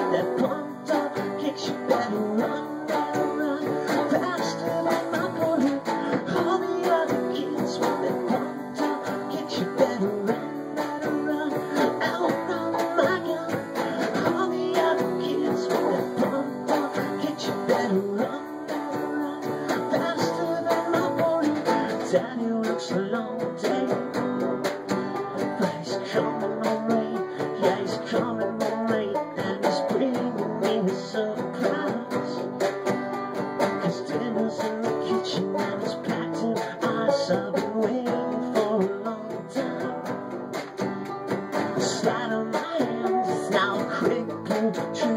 that pumped up kicks, you better run, faster than my bullet. All the other kids with that pumped up kicks, you better run, outrun my gun. All the other kids with that pumped up kicks, you better run, faster than my bullet. Daddy works a long day, but he's coming home late. Yeah, he's coming home late, and he's bringing me a surprise. 'Cause dinner's in the kitchen and it's packed in ice. I've been waiting for a long time. The sleight of my hands is now a crippled truth.